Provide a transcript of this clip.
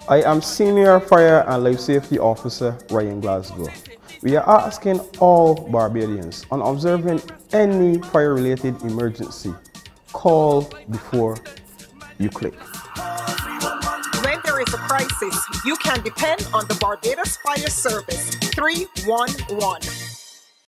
I am Senior Fire and Life Safety Officer Ryan Glasgow. We are asking all Barbadians on observing any fire-related emergency, call before you click. When there is a crisis, you can depend on the Barbados Fire Service 311.